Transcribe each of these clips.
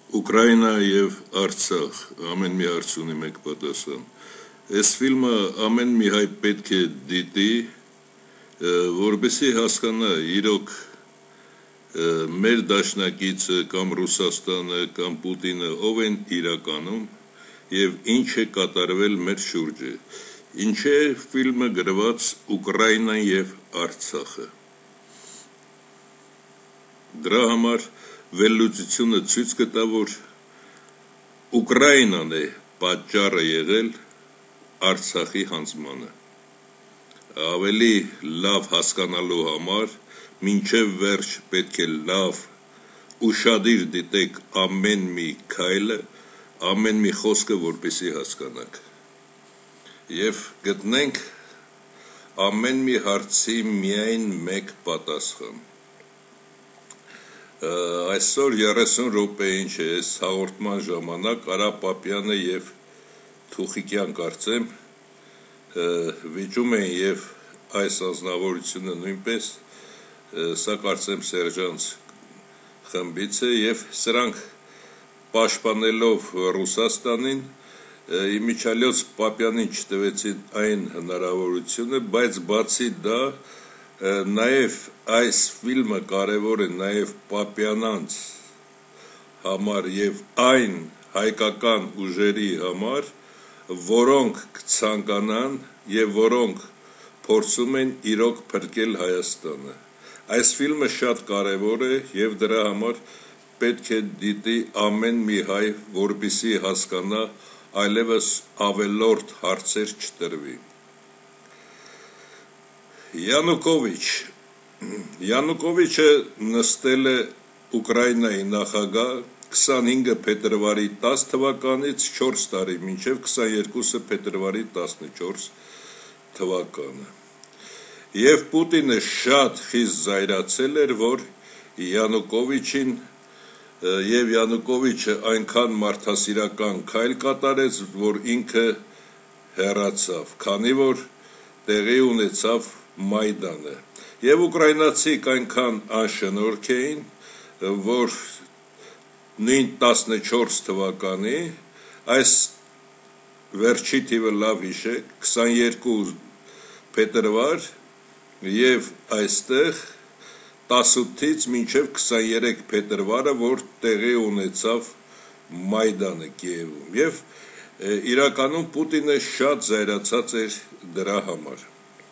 Ուկրաինա եւ Արցախ ամեն մի հարց ունի մեկ պատասխան։ Այս ֆիլմը ամեն մի հայ պետք է դիտի, որպեսզի հասկանա իրոք մեր դաշնակիցը կամ Ռուսաստանը կամ Պուտինը ով են իրականում եւ ինչ է կատարվել մեր շուրջը։ Ինչ է ֆիլմը գրված Ուկրաինան եւ Արցախը։ Դրա համար վերլուծությունը ցույց կտա, որ Ուկրաինան է պատճառը եղել Արցախի հանձնմանը։ Ավելի լավ հասկանալու համար մինչև վերջ պետք է լավ ուշադիր դիտեք ամեն մի քայլը, ամեն մի խոսքը, որպեսզի հասկանաք։ Եվ գտնենք ամեն մի հարցի միայն մեկ պատասխան։ Այսօր 30 րոպե ինչ է այս հաղորդման ժամանակ Արա Պապյանը եւ Թուխիկյան կարծեմ վիճում են եւ այս անձնավորությունը նույնպես, սա կարծեմ Սերժանց խմբից է եւ սրանք պաշտպանելով Ռուսաստանին իմիջիալոց Պապյանին չտվեցին այն հնարավորությունը, բայց բացի դա նաև այս ֆիլմը կարևոր է նաև Պապյանանց համար եւ այն հայկական ուժերի համար, որոնք կցանկանան եւ որոնք փորձում են իրոք փրկել Հայաստանը։ Այս ֆիլմը շատ կարևոր է եւ դրա համար պետք է դիտի ամեն մի հայ, որպեսզի հասկանա, այլևս ավելորդ հարցեր չտրվի։ Յանուկովիչը նստել է Ուկրաինայի նախագահ 25 փետրվարի 10 թվականից 4 տարի, մինչև 22 փետրվարի 14 թվականը։ Եվ Պուտինը շատ խիստ զայրացել էր, որ Յանուկովիչին եւ Յանուկովիչը այնքան մարդասիրական քայլ կատարեց, որ ինքը հեռացավ, քանի որ տեղի ունեցավ Մայդանը։ Եվ ուկրաինացիք այնքան անշնորհք էին, որ նույն 14 թվականի այս վերջի թիվը լավ հիշեք 22 փետրվար եւ այստեղ 18-ից մինչև 23 փետրվարը, որ տեղի ունեցավ Մայդանը Կիևում։ Եվ իրականում Պուտինը շատ զայրացած էր դրա համար։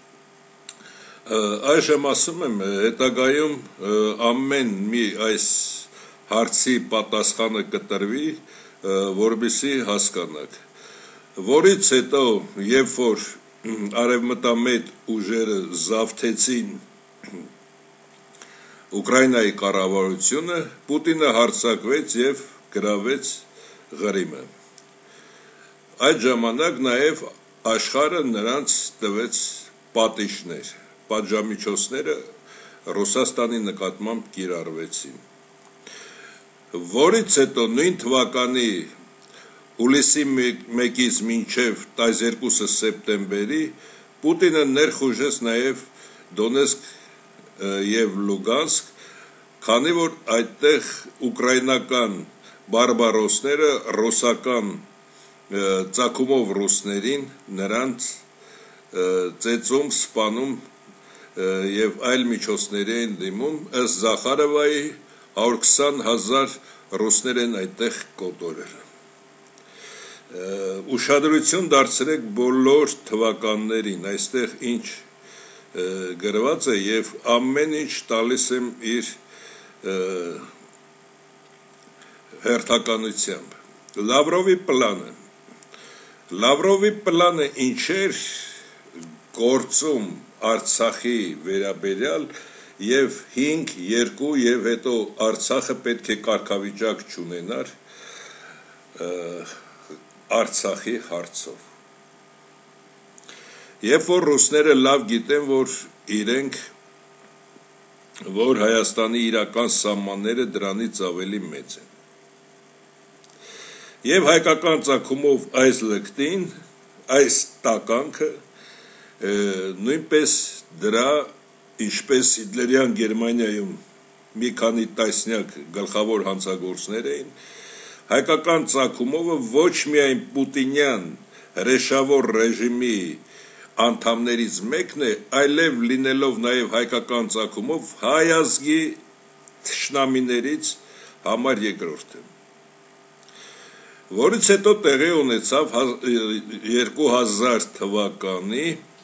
Այժմ ասում եմ, հետագայում ամեն մի այս հարցի պատասխանը կտրվի, որպեսզի հասկանաք։ Որից հետո, երբ որ արևմտամետ ուժերը զավթեցին Ուկրաինայի կառավարությունը, Պուտինը հարձակվեց եւ գրավեց Ղրիմը։ Այդ ժամանակ նաեւ աշխարհը նրանց տվեց պատիժներ, պատժամիջոցները Ռուսաստանի նկատմամբ կիրառվեցին։ Որից հետո նույն թվականի հուլիսի 1-ից մինչև 12 սեպտեմբերի Պուտինը ներխուժեց նաեւ Դոնեցկ եւ Լուգանսկ, քանի որ այդտեղ ուկրաինական բարբարոսները ռուսական ծագումով ռուսներին նրանց ծեծում, սպանում եւ այլ միջոցներ են դիմում, ըստ Զախարովայի 120,000 ռուսներ են այդտեղ կոտորել։ Ուշադրություն դարձրեք բոլոր թվականներին, այստեղ ինչ գրված է եւ ամեն ինչ տալիս եմ իր հերթականությամբ։ Լավրովի պլանը ինչեր գործում Արցախի վերաբերյալ եւ 5-2 եւ հետո Արցախը պետք է կարգավիճակ չունենար Արցախի հարցով։ Երբ որ ռուսները լավ գիտեն, որ իրենք որ Հայաստանի իրական սահմանները դրանից ավելի մեծ են։ Եվ հայկական ծագումով այս լկտին, այս տականքը նույնպես դրա ինչպես Հիտլերյան Գերմանիայում մի քանի տասնյակ գլխավոր հանցագործներ էին, հայկական ծագումովը ոչ միայն պուտինյան հրեշավոր ռեժիմի անդամներից մեկն է, այլև լինելով նաև հայկական ծագումով հայ ազգի թշնամիներից համար երկրորդը, որից հետո տեղի ունեցավ 2000 թվականի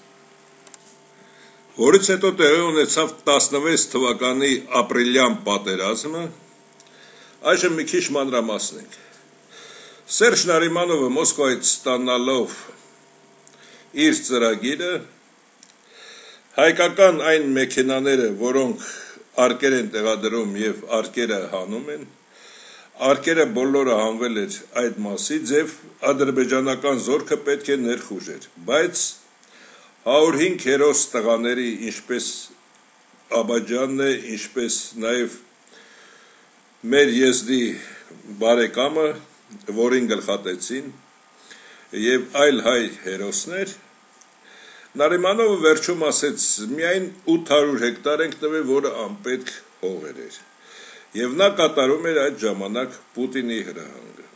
16 թվականի ապրիլյան պատերազմը, այժմ մի քիչ մանրամասնենք։ Սերժ Նարիմանովը Մոսկվայից ստանալով իր ծրագիրը, հայկական այն մեքենաները, որոնք արկեր են տեղադրում եւ արկերը հանում են, արկերը բոլորը հանվել էր այդ մասից եւ ադրբեջանական զորքը պետք է ներխուժեր, բայց 105 հերոս տղաների, ինչպես Աբաջանն է, ինչպես նաեւ մեր եզդի բարեկամը, որին գլխատեցին, եւ այլ հայ հերոսներ, Նարիմանովը վերջում ասեց, միայն 800 հեկտար ենք տվել, որը անպետք հողեր էր, եւ նա կատարում էր այդ ժամանակ Պուտինի հրահանգը,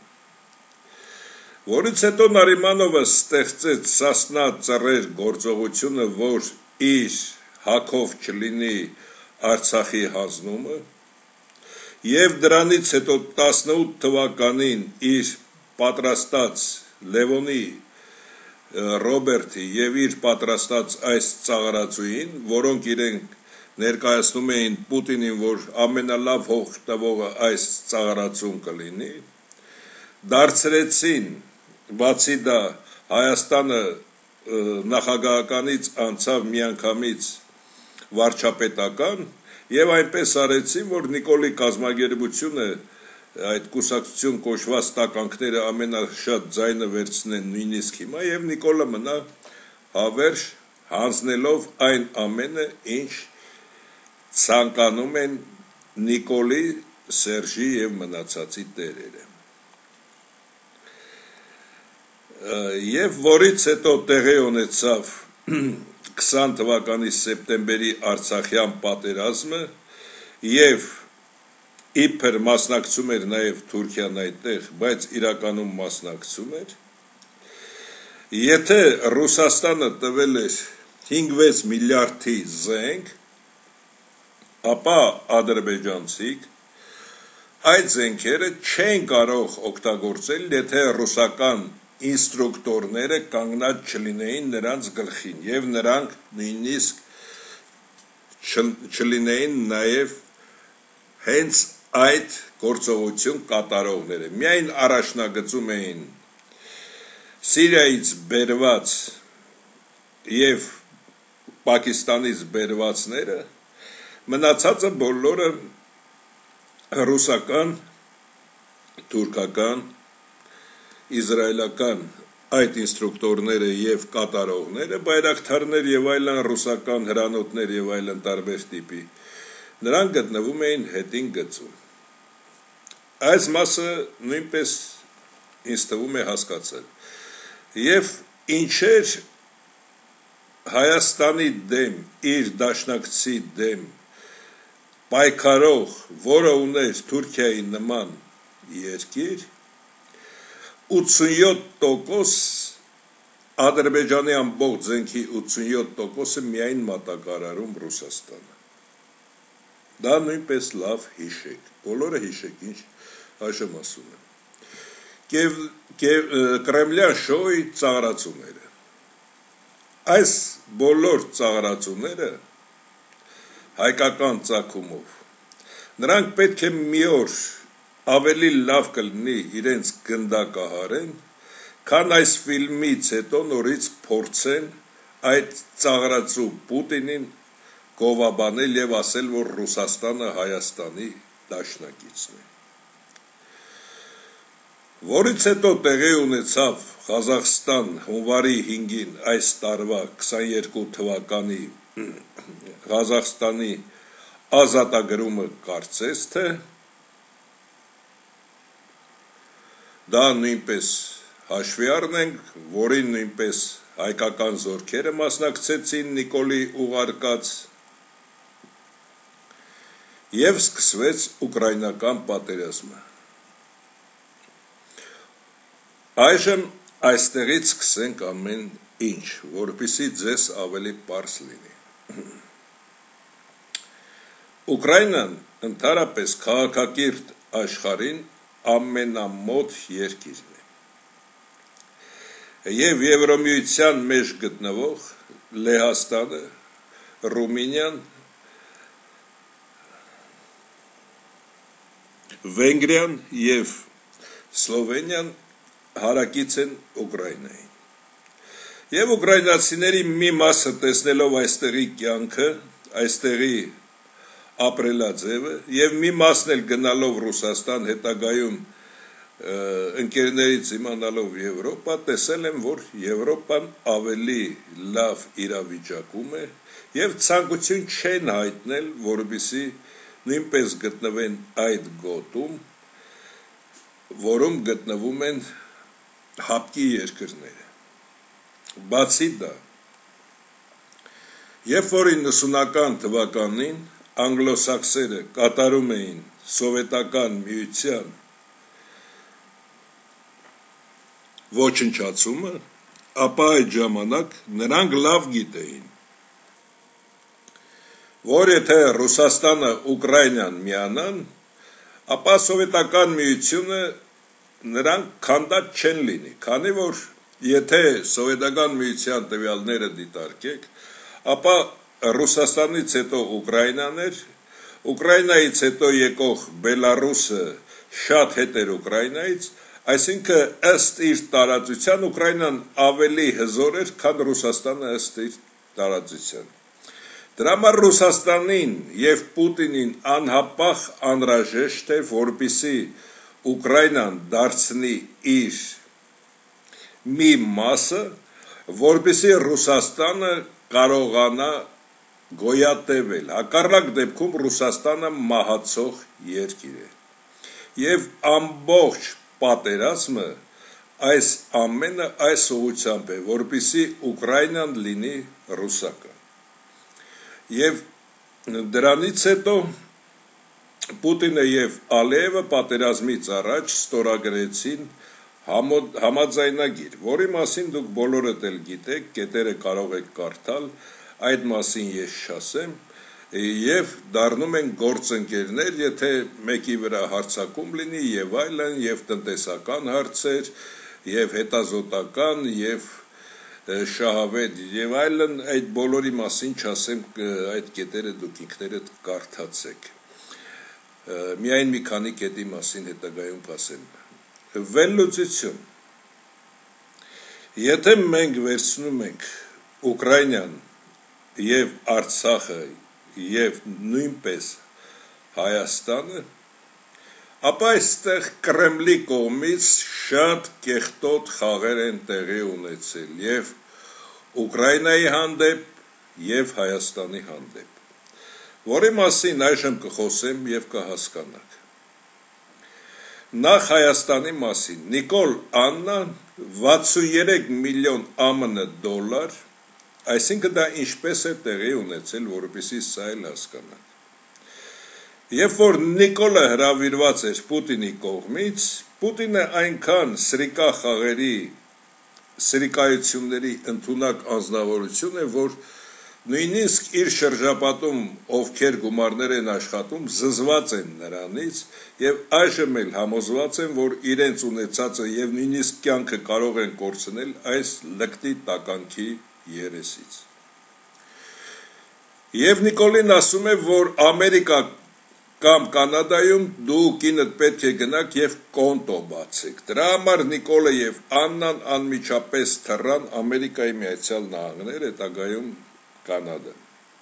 որից հետո Նարիմանովը ստեղծեց Սասնա ծռեր գործողությունը, որ իր հակով չլինի Արցախի հանձնումը, եւ դրանից հետո 18 թվականին իր պատրաստած Լևոնի Ռոբերտի եւ իր պատրաստած այս ծաղրացուին, որոնք իրենք ներկայացնում էին Պուտինին, որ ամենալավ հող տվողը այս ծաղրացուն կլինի, դարձրեցին, բացի դա Հայաստանը նախագահականից անցավ միանգամից վարչապետական եւ այնպես արեցին, որ Նիկոլի կազմակերպությունը այդ կուսակցություն կոչված տականքները ամենաշատ ձայնը վերցնեն նույնիսկ հիմա եւ Նիկոլը մնա հավերժ հանձնելով այն ամենը, ինչ ցանկանում են Նիկոլի, Սերժի եւ մնացածի տերերը։ Եվ որից հետո տեղի ունեցավ 20 թվականի սեպտեմբերի Արցախյան պատերազմը եւ իբր մասնակցում էր նաև Թուրքիան այդտեղ, բայց իրականում մասնակցում էր, եթե Ռուսաստանը տվել էր 5-6 միլիարդի զենք, ապա ադրբեջանցիք այդ զենքերը չեն կարող օգտագործել, եթե ռուսական ինստրուկտորները կանգնած չլինեին նրանց գլխին, եւ նրանք նույնիսկ չլինեին նաև հենց այդ գործողություն կատարողները, միայն առաջնագծում էին Սիրիայից բերված եւ Պակիստանից բերվածները, մնացածը բոլորը ռուսական, թուրքական, իզրայելական այդ ինստրուկտորները եւ կատարողները, բայրակթարներ եւ այլն, ռուսական հրանոթներ եւ այլն տարբեր տիպի, նրանք գտնվում էին հետին գծում։ Այս մասը նույնպես ինձ թվում է հասկացել։ Եվ ինչեր Հայաստանի դեմ, իր դաշնակցի դեմ պայքարող, որը ուներ Թուրքիայի նման երկիր, 87% Ադրբեջանի ամբողջ զենքի 87%-ը միայն մատակարարում Ռուսաստանը։ Դա նույնպես լավ հիշեք, բոլորը հիշեք, ինչ այժմ ասում եմ։ Կրեմլյան շոուի ծաղրացումները։ Այս բոլոր ծաղրացումները հայկական ծագումով, նրանք պետք է մի օր ավելի լավ կլինի իրենց գնդակահարեն, քան այս ֆիլմից հետո նորից փորձեն այդ ծաղրացու Պուտինին գովաբանել եւ ասել, որ Ռուսաստանը Հայաստանի դաշնակիցն է։ Որից հետո տեղի ունեցավ Ղազախստան հունվարի 5-ին այս տարվա 22 թվականի Ղազախստանի ազատագրումը կարծես թե դա նույնպես հաշվի առնենք, որին նույնպես հայկական զորքերը մասնակցեցին Նիկոլի ուղարկած եւ սկսվեց ուկրաինական պատերազմը։ Այժմ այստեղից սկսենք ամեն ինչ, որպեսզի ձեզ ավելի պարզ լինի։ Ուկրաինան ընդհանրապես քաղաքակիրթ աշխարհին ամենամոտ երկիրն է։ Եվ Եվրամիության մեջ գտնվող Լեհաստանը, Ռումինիան, Վենգրիան եւ Սլովենիան հարակից են Ուկրաինային։ Եվ ուկրաինացիների մի մասը տեսնելով այստեղի կյանքը, այստեղի ապրելաձևը եւ մի մասն էլ գնալով Ռուսաստան, հետագայում ընկերներից իմանալով Եվրոպա, տեսել են, որ Եվրոպան ավելի լավ իրավիճակում է եւ ցանկություն չեն հայտնել, որովհետեւ նույնպես գտնվեն այդ գոտում, որում գտնվում են հապկի երկրները։ Բացի դա, երբ որ 90-ական թվականին անգլոսաքսերը կատարում էին սովետական միության ոչնչացումը, ապա այդ ժամանակ նրանք լավ գիտեին, որ եթե Ռուսաստանը Ուկրաինան միանան, ապա սովետական միությունը նրանք քանդած չեն լինի, քանի որ եթե սովետական միության տվյալները դիտարկեք, ապա Ռուսաստանից հետո Ուկրաինան էր, Ուկրաինայից հետո եկող Բելարուսը շատ հետ էր Ուկրաինայից, այսինքն ըստ իր տարածության Ուկրաինան ավելի հզոր էր, քան Ռուսաստանը ըստ իր տարածության։ Դրա համար Ռուսաստանին եւ Պուտինին անհապաղ անհրաժեշտ է, որպեսզի Ուկրաինան դարձնի իր մի մասը, որպեսզի Ռուսաստանը կարողանա գոյատևել։ Հակառակ դեպքում Ռուսաստանը մահացող երկիր է։ Եվ ամբողջ պատերազմը այս ամենը այս ուղղությամբ է, որպեսզի Ուկրաինան լինի ռուսական։ Եվ դրանից հետո Պուտինը եւ Ալիևը պատերազմից առաջ ստորագրեցին համաձայնագիր, որի մասին դուք բոլորդ էլ գիտեք, կետերը կարող եք կարդալ, այդ մասին ես չասեմ, եւ դառնում են գործընկերներ, եթե մեկի վրա հարձակում լինի եւ այլն, եւ տնտեսական հարցեր, եւ հետազոտական, եւ շահավետ եւ այլն, այդ բոլորի մասին չասեմ, այդ կետերը դուք ինքներդ կարդացեք։ Միայն մի քանի կետի մասին հետագայում կասեմ։ Վերլուծություն։ Եթե մենք վերցնում ենք Ուկրաինան եւ Արցախը եւ նույնպես Հայաստանը, ապա այստեղ Կրեմլի կողմից շատ կեղտոտ խաղեր են տեղի ունեցել եւ Ուկրաինայի հանդեպ եւ Հայաստանի հանդեպ, որի մասին այժմ կխոսեմ եւ կհասկանաք։ Նախ Հայաստանի մասին Նիկոլ Աննան 63 միլիոն ԱՄՆ դոլար, այսինքն դա ինչպես է տեղի ունեցել, որպեսզի սա էլ հասկանաք։ Երբ որ Նիկոլը հրավիրված էր Պուտինի կողմից, Պուտինը այնքան սրիկա խաղերի, սրիկայությունների ընդունակ անձնավորություն է, որ նույնիսկ իր շրջապատում, ովքեր գումարներ են աշխատում, զզված են նրանից եւ այժմ էլ համոզված են, որ իրենց ունեցածը եւ նույնիսկ կյանքը կարող են կորցնել այս լկտի տականքի երեսից։ Եվ Նիկոլին ասում է, որ Ամերիկա կամ Կանադայում դու կինդ պետք է գնաք եւ կոնտո բացեք։ Դրա համար Նիկոլը եւ Աննան անմիջապես թռան Ամերիկայի Միացյալ Նահանգներ, հետագայում Կանադա։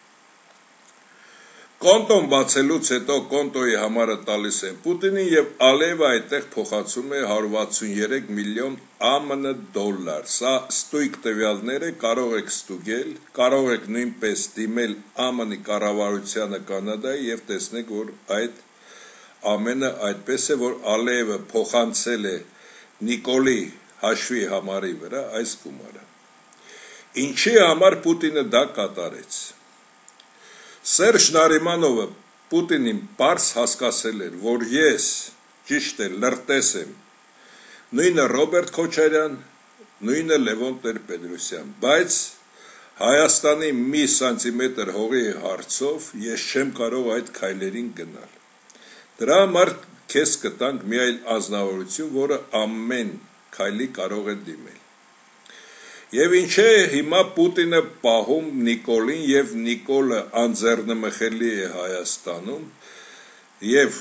Կոնտոն բացելուց հետո կոնտոյի համարը տալիս են Պուտինին եւ Ալիևը այդտեղ փոխացում է 163 միլիոն ԱՄՆ դոլար։ Սա ստույգ տվյալներ է, կարող եք ստուգել, կարող եք նույնպես դիմել ԱՄՆ-ի կառավարությանը Կանադայի եւ տեսնեք, որ այդ ամենը այդպես է, որ Ալիևը փոխանցել է Նիկոլի հաշվի համարի վրա այս գումարը։ Ինչի համար Պուտինը դա կատարեց։ Սերժ Նարիմանովը Պուտինին պարզ հասկացել էր, որ ես ճիշտ է լրտես եմ նույնը Ռոբերտ Քոչարյան, նույնը Լևոն Տեր-Պետրոսյան, բայց Հայաստանի մի սանտիմետր հողի հարցով ես չեմ կարող այդ քայլերին գնալ։ Դրա համար քեզ կտանք մի այլ անձնավորություն, որը ամեն քայլի կարող է դիմել։ Եվ ինչ է հիմա Պուտինը պահում Նիկոլին եւ Նիկոլը անձեռնմխելի է Հայաստանում եւ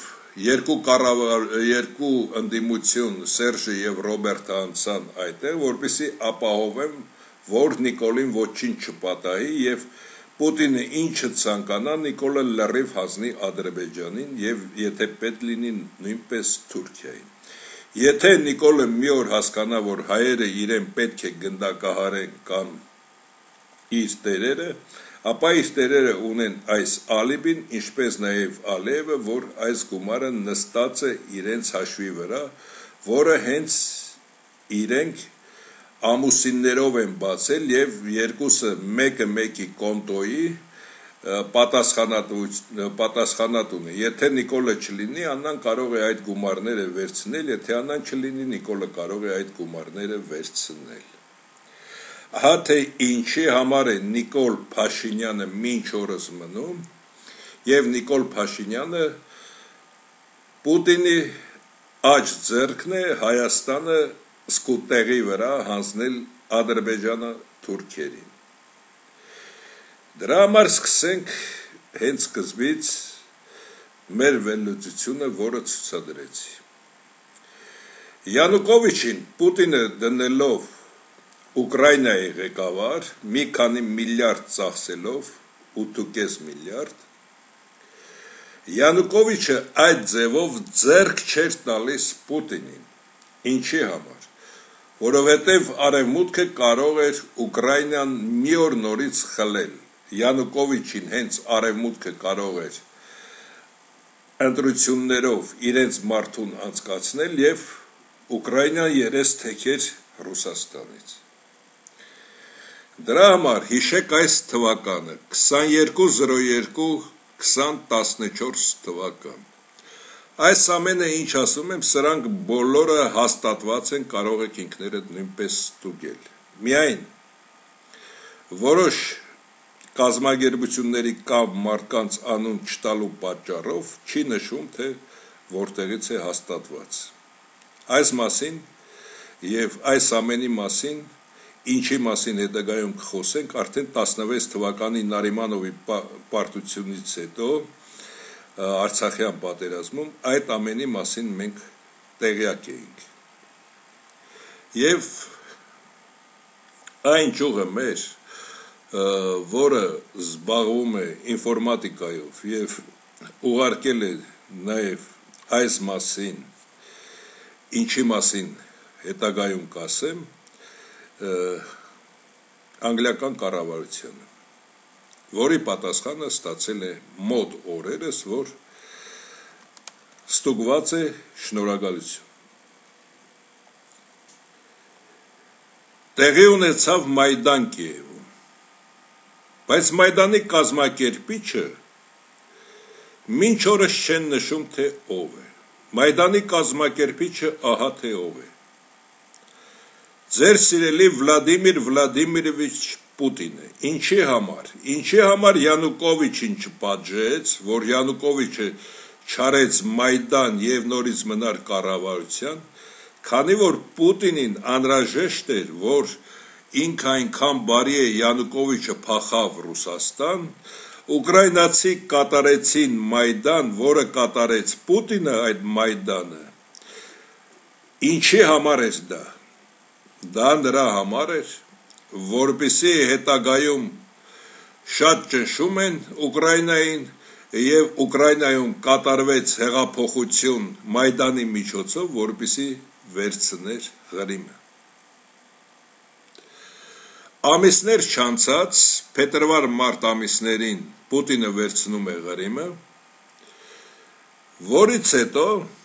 երկու ընդդիմություն Սերժը եւ Ռոբերտը անցան այդտեղ, որպեսզի ապահովեն, որ Նիկոլին ոչինչ չպատահի եւ Պուտինը ինչը ցանկանա Նիկոլը լրիվ հանձնի Ադրբեջանին եւ եթե պետք լինի նույնպես Թուրքիային։ Եթե Նիկոլը մի օր հասկանա, որ հայերը իրեն պետք է գնդակահարեն կամ իր տերերը, ապա իր տերերը ունեն այս ալիբին, ինչպես նաև Ալիևը, որ այս գումարը նստած է իրենց հաշվի վրա, որը հենց իրենք ամուսիններով են բացել եւ երկուսը մեկը մեկի կոնտոյի պատասխանատուն է։ Եթե Նիկոլը չլինի, Աննան կարող է այդ գումարները վերցնել, եթե Աննան չլինի, Նիկոլը կարող է այդ գումարները վերցնել։ Ահա թե ինչի համար է Նիկոլ Փաշինյանը մինչ օրս մնում, եւ Նիկոլ Փաշինյանը Պուտինի աջ ձեռքն է Հայաստանը սկուտեղի վրա հանձնել Ադրբեջանը թուրքերին։ Դրա համար սկսենք հենց սկզբից մեր վերլուծությունը, որը ցուցադրեցի։ Յանուկովիչին Պուտինը դնելով Ուկրաինայի ղեկավար, մի քանի միլիարդ ծախսելով, 8.5 միլիարդ, Յանուկովիչը այդ ձևով ձեռք չէր տալիս Պուտինին։ Ինչի համար։ Որովհետև արևմուտքը կարող էր Ուկրաինան մի օր նորից խլել։ Յանուկովիչին հենց արևմուտքը կարող էր ընտրություններով իրենց մարդուն անցկացնել եւ Ուկրաինան երես թեքեր Ռուսաստանից։ Դրա համար հիշեք այս թվականը 2202-2014 թվական։ Այս ամենը ինչ ասում եմ, սրանք բոլորը հաստատված են, կարող եք ինքներդ նույնպես ստուգել։ Միայն որոշ կազմակերպությունների կամ մարդկանց անուն չտալու պատճառով չի նշում, թե որտեղից է հաստատված։ Այս մասին եւ այս ամենի մասին, ինչի մասին հետագայում կխոսենք, արդեն 16 թվականի Նարիմանովի պարտությունից հետո Արցախյան պատերազմում այդ ամենի մասին մենք տեղյակ էինք։ Եվ այն ճյուղը մեր որը զբաղվում է ինֆորմատիկայով եւ ուղարկել է նաեւ այս մասին, ինչի մասին հետագայում կասեմ, անգլիական կառավարությանը, որի պատասխանը ստացել է մոտ օրերս, որ ստուգված է շնորհակալություն։ Տեղի ունեցավ Մայդան Կիևում, բայց Մայդանի կազմակերպիչը մինչ օրս չեն նշում, թե ով է։ Մայդանի կազմակերպիչը ահա թե ով է։ Ձեր սիրելի Վլադիմիր Վլադիմիրովիչ Պուտինը։ Ինչի համար Յանուկովիչին չպատժեց, որ Յանուկովիչը չարեց Մայդան եւ նորից մնար կառավարության, քանի որ Պուտինին անհրաժեշտ էր, որ ինքը այնքան բարի է Յանուկովիչը փախավ Ռուսաստան, ուկրաինացի կատարեցին Մայդան, որը կատարեց Պուտինը այդ Մայդանը։ Ինչի համար էր դա։ Դա նրա համար էր, որպեսզի հետագայում շատ ճնշում են Ուկրաինային եւ Ուկրաինայում կատարվեց հեղափոխություն Մայդանի միջոցով, որպեսզի վերցներ Ղրիմը։ Ամիսներ չանցած, փետրվար-մարտ ամիսներին Պուտինը վերցնում է Ղրիմը, որից հետո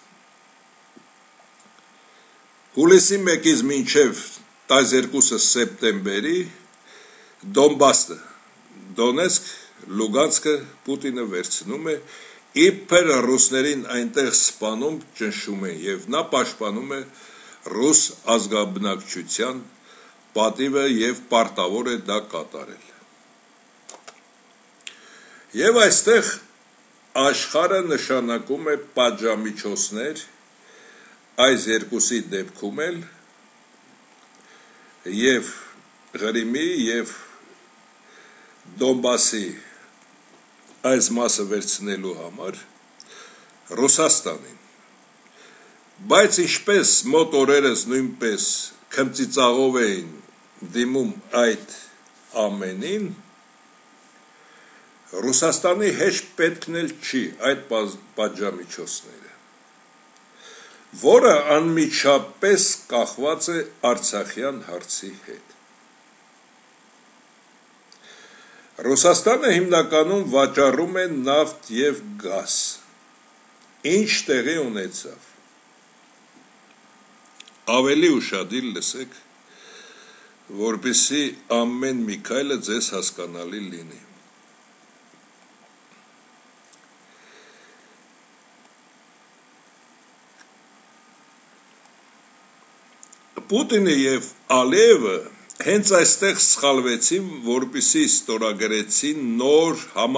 հուլիսի 1-ից մինչև 12 սեպտեմբերի Դոնբասը, Դոնեցկ, Լուգանսկը Պուտինը վերցնում է, իբր ռուսներին այնտեղ սպանում, ճնշում են, եւ նա պաշտպանում է ռուս ազգաբնակչության պատիվը եւ պարտավոր է դա կատարել։ Եվ այստեղ աշխարհը նշանակում է պատժամիջոցներ այս երկուսի դեպքում էլ եւ Ղրիմի եւ Դոնբասի այս մասը վերցնելու համար Ռուսաստանին, բայց ինչպես մոտ օրերս նույնպես քմծիծաղով էին դիմում այդ ամենին, Ռուսաստանի հեշտ պետքն էլ չի այդ պատժամիջոցները, որը անմիջապես կախված է Արցախյան հարցի հետ։ Ռուսաստանը հիմնականում վաճառում է նավթ եւ գազ, ինչ տեղի ունեցավ։ Ավելի ուշադիր լսեք, որպեսզի ամեն մի քայլը ձեզ հասկանալի լինի։ Պուտինը եւ Ալիևը հենց այստեղ սխալվեցին, որպեսզի ստորագրեցին նոր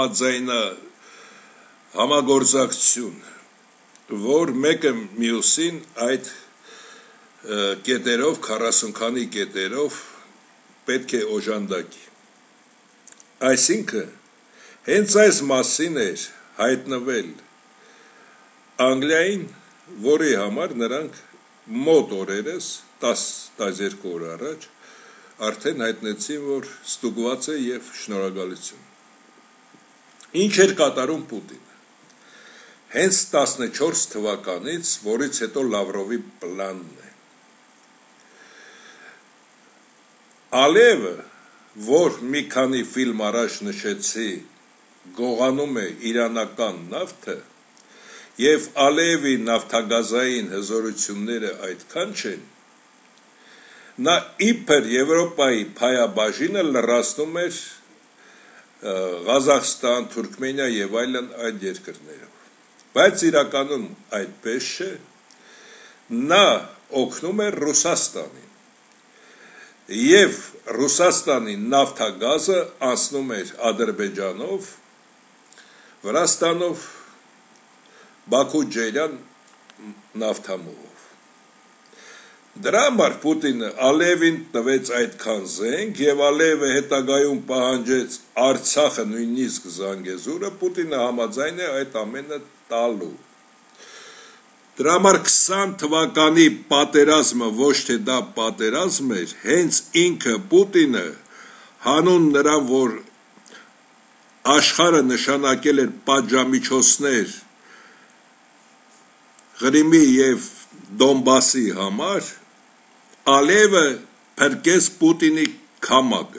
համագործակցություն, որ մեկը մյուսին այդ կետերով 40 քանի կետերով պետք է օժանդակի։ Այսինքն հենց այս մասին էր հայտնվել Անգլիային, որի համար նրանք մոտ օրերս 10-12 օր առաջ արդեն հայտնեցին, որ ստուգված է եւ շնորհակալություն։ Ինչ էր կատարում Պուտինը։ Հենց 14 թվականից, որից հետո Լավրովի պլանն է։ Ալիևը, որ մի քանի ֆիլմ առաջ նշեցի, գողանում է իրանական նավթը, եւ Ալիևի նավթագազային հզորությունները այդքան չեն, նա իբր Եվրոպայի փայաբաժինը լրացնում էր Ղազախստան, Թուրքմենիա եւ այլն այդ երկրներով, բայց իրականում այդպես չէ, նա օգնում էր Ռուսաստանին եւ Ռուսաստանի նավթագազը անցնում էր Ադրբեջանով, Վրաստանով, Բաքու-Ջերյան նավթամուղով։ Դրա համար Պուտինը Ալիևին տվեց այդքան զենք եւ Ալիևը հետագայում պահանջեց Արցախը, նույնիսկ Զանգեզուրը, Պուտինը համաձայն է այդ ամենը տալու։ Դրա համար 20 թվականի պատերազմը ոչ թե դա պատերազմ էր, հենց ինքը Պուտինը հանուն նրան, որ աշխարհը նշանակել էր պատժամիջոցներ Ղրիմի եւ Դոնբասի համար, Ալիևը փրկեց Պուտինի քամակը։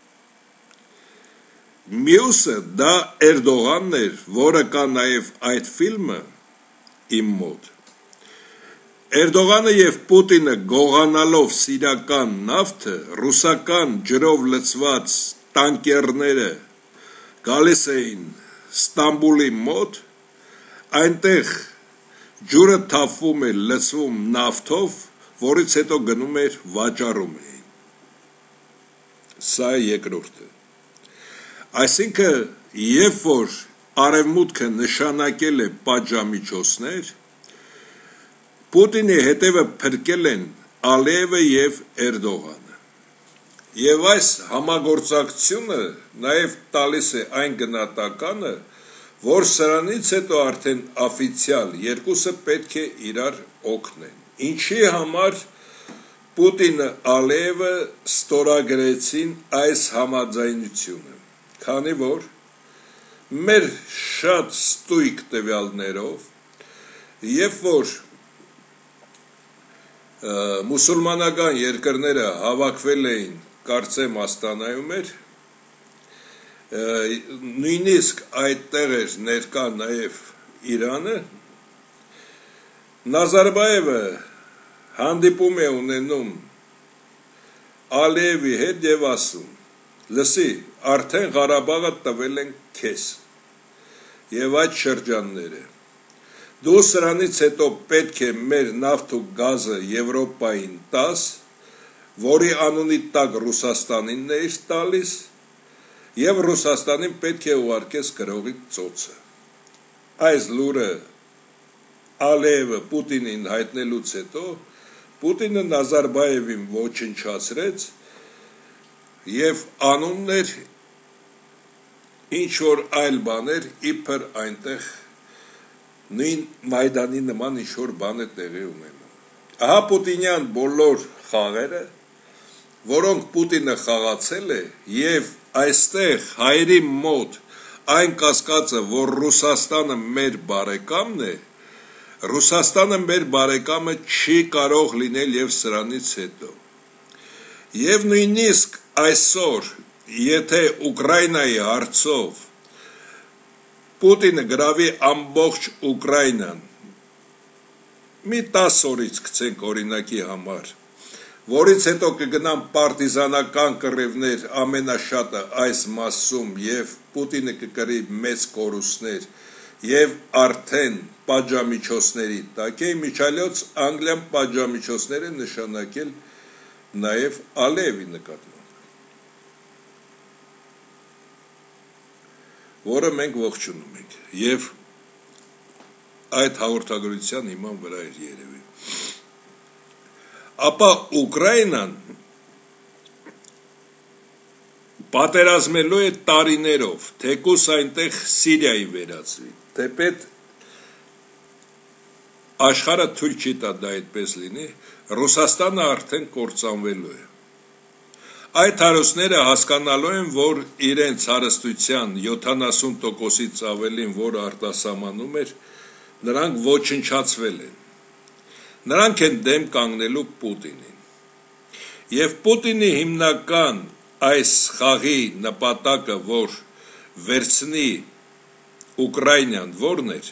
Մյուսը դա Էրդողանն էր, որը կա նաև այդ ֆիլմը իմ մոտ։ Էրդողանը եւ Պուտինը գողանալով սիրական նավթը, ռուսական ջրով լցված տանկերները գալիս էին Ստամբուլի մոտ, այնտեղ ջուրը թափվում էր, լցվում նավթով, որից հետո գնում էր վաճառում էին։ Սա է երկրորդը։ Այսինքն, երբ որ արևմուտքը նշանակել է պատժամիջոցներ, Պուտինի հետևը փրկել են Ալիևը եւ Էրդողանը։ Եվ այս համագործակցությունը նաև տալիս է այն գնահատականը, որ սրանից հետո արդեն օֆիցիալ երկուսը պետք է իրար օգնեն։ Ինչի համար Պուտինը Ալիևը ստորագրեցին այս համաձայնությունը, քանի որ մեր շատ ստույգ տվյալներով, երբ որ մուսուլմանական երկրները հավաքվել էին, կարծեմ Աստանայում էր, նույնիսկ այդտեղ էր ներկա նաև Իրանը, Նազարբայևը հանդիպում է ունենում Ալիևի հետ եւ ասում. լսի, արդեն Ղարաբաղը տվել են քեզ եւ այդ շրջանները, դու սրանից հետո պետք է մեր նավթ ու գազը Եվրոպային տաս, որի անունի տակ Ռուսաստանին էր տալիս, եւ Ռուսաստանին պետք է ուղարկես գրողի ծոցը։ Այս լուրը Ալիևը Պուտինին հայտնելուց հետո Պուտինը Նազարբաևին ոչնչացրեց եւ անում էր ինչ որ այլ բաներ, իբր այնտեղ նույն Մայդանի նման ինչ որ բան է տեղի ունենում։ Ահա Պուտինյան բոլոր խաղերը, որոնք Պուտինը խաղացել է, եւ այստեղ հայերի մոտ այն կասկածը, որ Ռուսաստանը մեր բարեկամն է, Ռուսաստանը մեր բարեկամը չի կարող լինել եւ սրանից հետո։ Եվ նույնիսկ այսօր, եթե Ուկրաինայի հարցով Պուտինը գրավի ամբողջ Ուկրաինան, մի 10 օրից գցենք օրինակի համար, որից հետո կգնան պարտիզանական կռիվներ ամենաշատը այս մասում եւ Պուտինը կկրի մեծ կորուստներ եւ արդեն պատժամիջոցների տակ է, միջալյոց Անգլիան պատժամիջոցներ է նշանակել նաեւ Ալիևի նկատմամբ, որը մենք ողջունում ենք եւ այդ հաղորդագրության հիման վրա էր երևի։ Ապա Ուկրաինան պատերազմելու է տարիներով, թեկուս այնտեղ Սիրիայի վերածվի, թեպետ աշխարհը թույլ չի տա դա այդպես լինի, Ռուսաստանը արդեն կործանվելու է։ Այդ հարուստները հասկանալու են, որ իրենց հարստության 70%-ից ավելին, որ արտասահմանում էր, նրանք ոչնչացվել են։ Նրանք են դեմ կանգնելու Պուտինին։ Եվ Պուտինի հիմնական այս խաղի նպատակը, որ վերցնի Ուկրաինան, որն էր։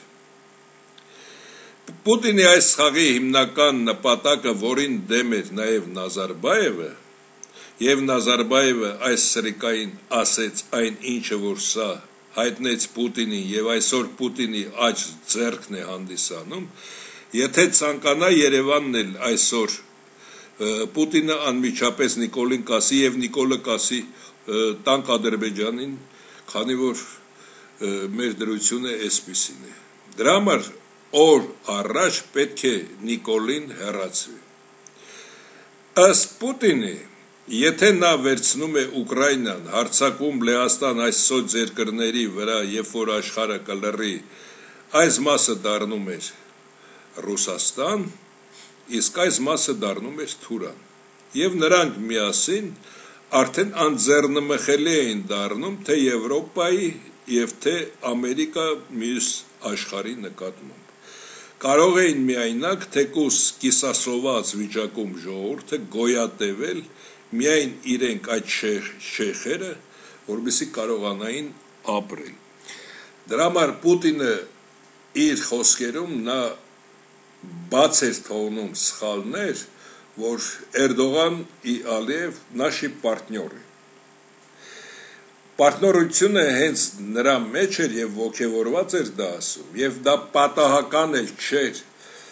Պուտինի այս խաղի հիմնական նպատակը, որին դեմ էր նաև Նազարբաևը, եւ Նազարբաևը այս սրիկային ասեց այն ինչը, որ սա հայտնեց Պուտինին եւ այսօր Պուտինի աջ ձեռքն է հանդիսանում, եթե ցանկանա Երևանն էլ այսօր Պուտինը անմիջապես Նիկոլին կասի եւ Նիկոլը կասի տանք Ադրբեջանին, քանի որ մեր դրությունը այսպիսին է։ Դրա համար օր առաջ պետք է Նիկոլին հեռացվի։ Ըստ Պուտինի, եթե նա վերցնում է Ուկրաինան, հարձակում Լեհաստան այս սոց երկրների վրա, երբ որ աշխարհը կլռի, այս մասը դառնում էր Ռուսաստան, իսկ այս մասը դառնում էր Թուրան։ Եվ նրանք միասին արդեն անձեռնմխելի էին դառնում թե Եվրոպայի եւ թե Ամերիկա մյուս աշխարհի նկատմամբ։ Կարող էին միայնակ թեկուս կիսասոված վիճակում ժողովուրդը գոյատևել միայն իրենք այդ շեխերը, որովհետեւ կարողանային ապրել։ Դրա համար Պուտինը իր խոսքերում նա բաց էր թողնում սխալներ, որ Էրդողան ի Ալիև նաշի պարտնյոր է։ Պարտնորությունը հենց նրա մեջ էր եւ ոգևորված էր դա ասում, եւ դա պատահական էլ չէր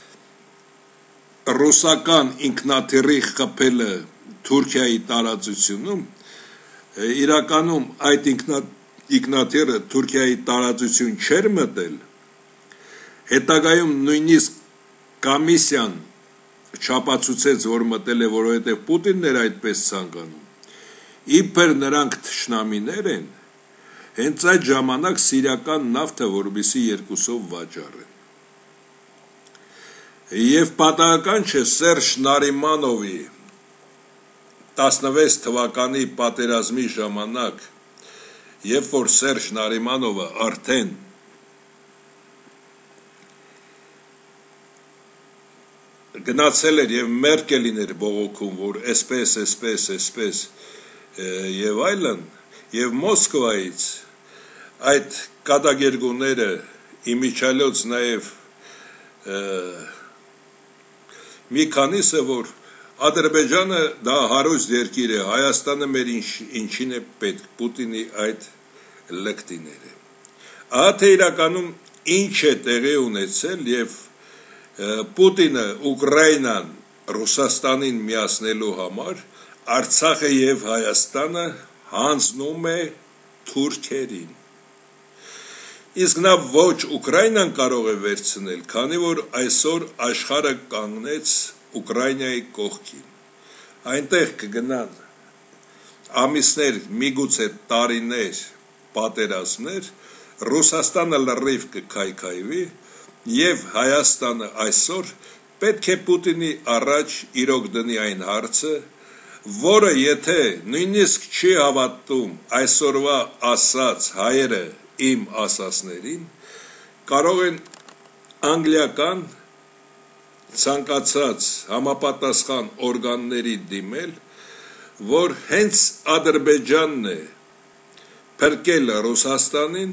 ռուսական ինքնաթիռի խփելը Թուրքիայի տարածությունում, իրականում այդ ինքնաթիռը Թուրքիայի տարածություն չէր մտել, հետագայում նույնիսկ կոմիսիան չապացուցեց, որ մտել է, որովհետև Պուտինն էր այդպես ցանկանում։ Իբր նրանք թշնամիներ են, հենց այդ ժամանակ սիրիական նավթը որպեսզի երկուսով վաճառեն։ Եվ պատահական չէ Սերժ Նարիմանովի 16 թվականի պատերազմի ժամանակ, երբ որ Սերժ Նարիմանովը արդեն գնացել էր եւ Մերկելին էր բողոքում, որ այսպես եւ այլն, եւ Մոսկվայից այդ կատակերգուները իմիջալոց նաեւ մի քանիսը, որ Ադրբեջանը դա հարուստ երկիր է, Հայաստանը մեր ինչին է պետք, Պուտինի այդ լկտիները։ Ահա թե իրականում ինչ է տեղի ունեցել եւ Պուտինը Ուկրաինան Ռուսաստանին միացնելու համար Արցախը եւ Հայաստանը հանձնում է թուրքերին։ Իսկ նա ոչ Ուկրաինան կարող է վերցնել, քանի որ այսօր աշխարհը կանգնեց Ուկրաինայի կողքին։ Այնտեղ կգնան ամիսներ, միգուցե տարիներ պատերազմներ, Ռուսաստանը լրիվ կքայքայվի եւ Հայաստանը այսօր պետք է Պուտինի առաջ իրոք դնի այն հարցը, որը եթե նույնիսկ չի հավատում այսօրվա ասած հայերը իմ ասածներին, կարող են անգլիական ցանկացած համապատասխան օրգանների դիմել, որ հենց Ադրբեջանն է փրկել Ռուսաստանին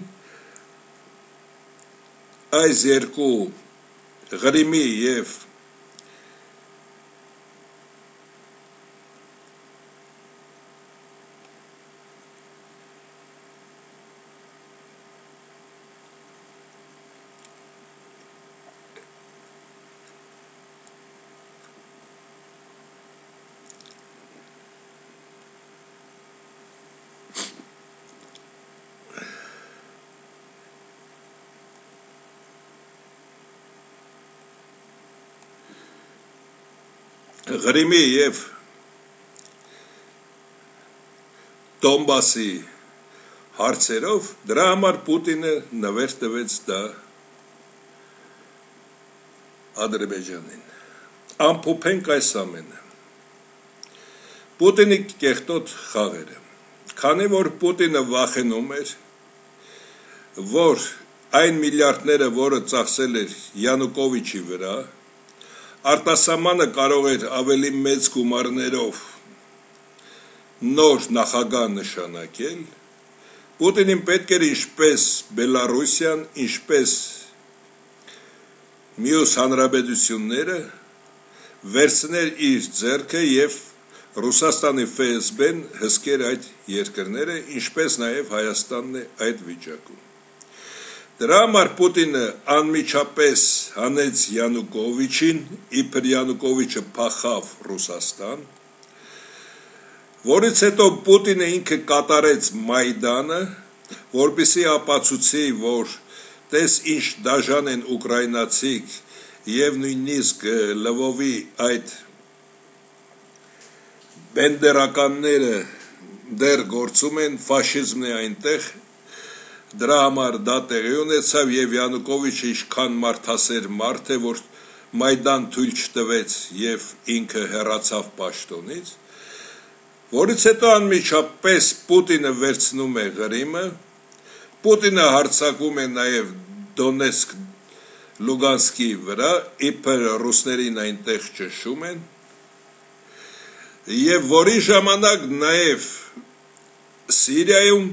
այս երկու Ղրիմի եւ Ղրիմի եւ Դոնբասի հարցերով դրա համար Պուտինը նվեր տվեց դա Ադրբեջանին։ Ամփոփենք այս ամենը։ Պուտինի կեղտոտ խաղերը, քանի որ Պուտինը վախենում էր, որ այն միլիարդները, որը ծախսել էր Յանուկովիչի վրա, արտասահմանը կարող էր ավելի մեծ գումարներով նոր նախագահ նշանակել, Պուտինին պետք էր ինչպես Բելարուսիան, ինչպես մյուս հանրապետությունները վերցներ իր ձեռքը եւ Ռուսաստանի ՖՍԲ-ն հսկեր այդ երկրները, ինչպես նաեւ Հայաստանն է այդ վիճակում։ Դրա համար Պուտինը անմիջապես հանեց Յանուկովիչին, իբր Յանուկովիչը փախավ Ռուսաստան, որից հետո Պուտինը ինքը կատարեց Մայդանը, որպեսզի ապացուցի, որ տես ինչ դաժան են ուկրաինացիք եւ նույնիսկ Լվովի այդ բենդերականները դեռ գործում են, ֆաշիզմն է այնտեղ, դրա համար դա տեղի ունեցավ եւ Յանուկովիչը ինչքան մարդասեր մարդ է, որ Մայդան թույլ չտվեց եւ ինքը հեռացավ պաշտոնից, որից հետո անմիջապես Պուտինը վերցնում է Ղրիմը, Պուտինը հարձակվում է նաեւ Դոնեցկ, Լուգանսկի վրա, իբր ռուսներին այնտեղ ճնշում են, եւ որի ժամանակ նաեւ Սիրիայում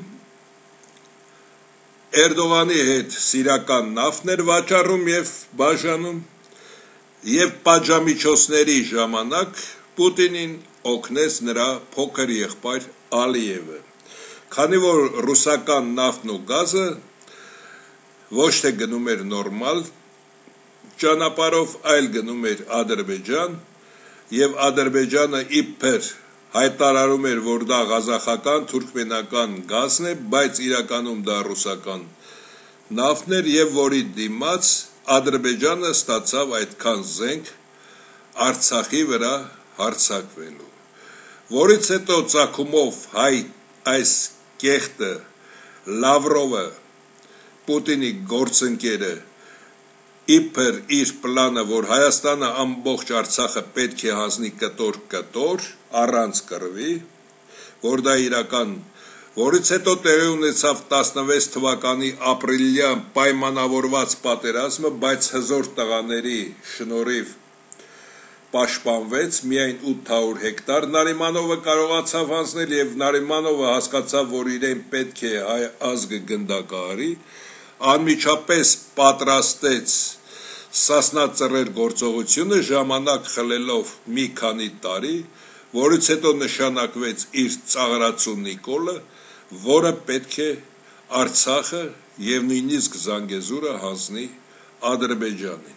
Էրդողանի հետ սիրական նավթներ վաճառում եւ բաժանում եւ պատժամիջոցների ժամանակ Պուտինին օգնեց նրա փոքր եղբայր Ալիևը, քանի որ ռուսական նավթն ու գազը ոչ թե գնում էր նորմալ ճանապարհով, այլ գնում էր Ադրբեջան եւ Ադրբեջանը իբր հայտարարում էր, որ դա ղազախական, թուրքմենական գազն է, բայց իրականում դա ռուսական նավթն էր եւ որի դիմաց Ադրբեջանը ստացավ այդքան զենք Արցախի վրա հարձակվելու, որից հետո ցակումով հայ այս կեղտը Լավրովը Պուտինի գործընկերը իբր իր պլանը, որ Հայաստանը ամբողջ Արցախը պետք է հանձնի կտոր առանց կռվի, որ դա իրական, որից հետո տեղի ունեցավ 16 թվականի ապրիլյան պայմանավորված պատերազմը, բայց հզոր տղաների շնորհիվ պաշտպանվեց, միայն 800 հեկտար Նարիմանովը կարողացավ հանձնել եւ Նարիմանովը հասկացավ, որ իրեն պետք է հայ ազգը գնդակահարի, անմիջապես պատրաստեց Սասնա ծռեր գործողությունը ժամանակ խլելով մի քանի տարի, որից հետո նշանակվեց իր ծաղրացու Նիկոլը, որը պետք է Արցախը եւ նույնիսկ Զանգեզուրը հանձնի Ադրբեջանին։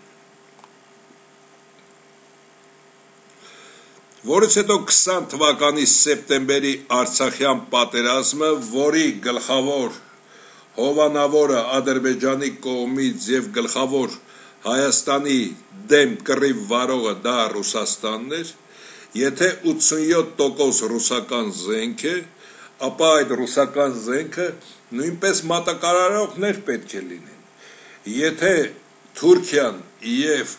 Որից հետո 20 թվականի սեպտեմբերի Արցախյան պատերազմը, որի գլխավոր հովանավորը Ադրբեջանի կողմից եւ գլխավոր Հայաստանի դեմ կռիվ վարողը դա Ռուսաստանն էր, եթե 87% ռուսական զենք է, ապա այդ ռուսական զենքը նույնպես մատակարարողներ պետք է լինեն։ Եթե Թուրքիան եւ